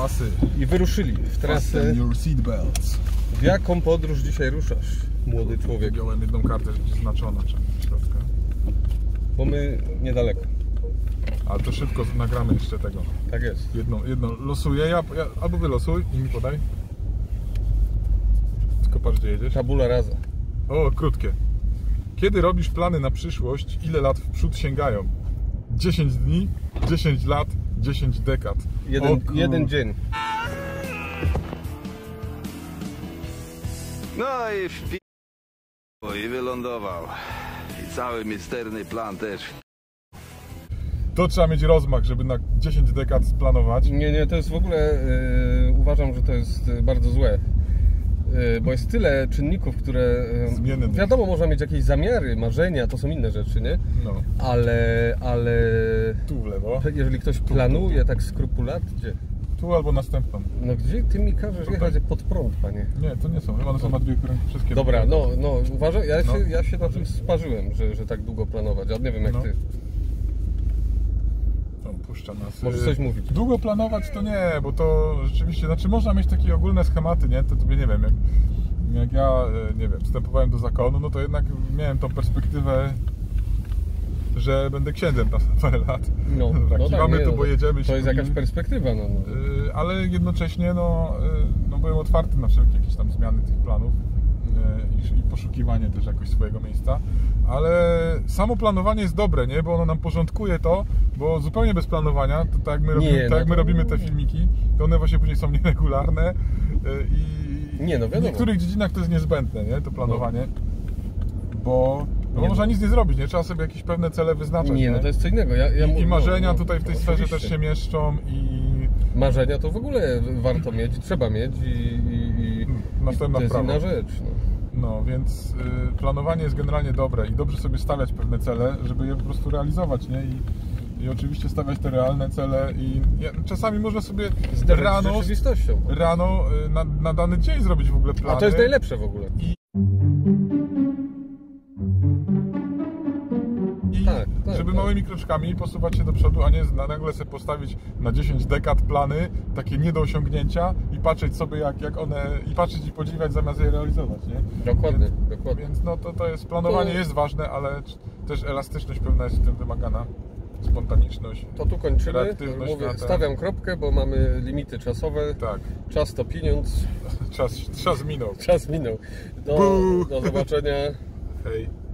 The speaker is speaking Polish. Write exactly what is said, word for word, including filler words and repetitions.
pasy. I wyruszyli w trasę. Fasten your seatbelts. W jaką podróż dzisiaj ruszasz, młody człowiek? Wziąłem jedną kartę znaczona, czy środka. Bo my niedaleko. Ale to szybko nagramy jeszcze tego. Tak jest. Jedną, jedną losuję, ja, ja albo wylosuj i mi podaj. Tylko patrz, gdzie jedziesz. Tabula rasa. O, krótkie. Kiedy robisz plany na przyszłość, ile lat w przód sięgają? dziesięć dni, dziesięć lat, dziesięć dekad. Jeden, o, jeden dzień. No i wpi... i wylądował. I cały misterny plan też. To trzeba mieć rozmach, żeby na dziesięć dekad splanować. Nie, nie, to jest w ogóle, yy, uważam, że to jest bardzo złe. Yy, bo jest tyle czynników, które... Yy, Zmiennych. Wiadomo, można mieć jakieś zamiary, marzenia, to są inne rzeczy, nie? No. Ale, ale... Tu w lewo. Jeżeli ktoś planuje tak skrupulatnie... Tu albo następną. No gdzie ty mi każesz jechać pod prąd, panie? Nie, to nie są. One są na dwie kręgi wszystkie. Dobra, no, no uważaj, ja, No. Się, ja się na tym sparzyłem, że, że tak długo planować, a nie wiem jak No. ty. No, puszcza nas. Możesz coś mówić. Długo planować to nie, bo to rzeczywiście, znaczy można mieć takie ogólne schematy, nie? To tobie nie wiem, jak, jak ja, nie wiem, wstępowałem do zakonu, no to jednak miałem tą perspektywę, że będę księdzem na parę lat. No, Dobra, no kiwamy tak, tu, nie, bo jedziemy się. To jest jakaś perspektywa, no. no. Yy, ale jednocześnie, no, yy, no byłem otwarty na wszelkie jakieś tam zmiany tych planów yy, i, i poszukiwanie też jakoś swojego miejsca. Ale samo planowanie jest dobre, nie? Bo ono nam porządkuje to, bo zupełnie bez planowania, to tak jak my robimy, Nie, tak no jak my to- robimy te filmiki, to one właśnie później są nieregularne yy, i Nie, no w wiadomo. niektórych dziedzinach to jest niezbędne, nie? To planowanie, bo no, Nie, można no. nic nie zrobić, nie? Trzeba sobie jakieś pewne cele wyznaczać. Nie, no to jest co innego. Ja, ja I, mówię, I marzenia no, tutaj w tej no, sferze oczywiście. też się mieszczą i Marzenia to w ogóle warto mieć, trzeba mieć i, i, i, Następna i to jest sprawa. inna rzecz. No. No, więc y, planowanie jest generalnie dobre i dobrze sobie stawiać pewne cele, żeby je po prostu realizować, nie? I, i oczywiście stawiać te realne cele i ja, czasami można sobie Zderzyć z rano, rzeczywistością. rano y, na, na dany dzień zrobić w ogóle plany. A to jest najlepsze w ogóle. I, i Tak, tak, żeby tak. małymi kroczkami posuwać się do przodu, a nie na- nagle sobie postawić na dziesięć dekad plany, takie nie do osiągnięcia i patrzeć sobie jak, jak one, i patrzeć i podziwiać zamiast je realizować, nie? Dokładnie, Więc, dokładnie. Więc no to, to jest, planowanie To- jest ważne, ale też elastyczność pewna jest w tym wymagana, spontaniczność. To tu kończymy. Kreatywność Mówię, na ten- stawiam kropkę, bo mamy limity czasowe. Tak, Czas to pieniądz. czas, czas minął. Czas minął. Do, Buu. do zobaczenia. Hej.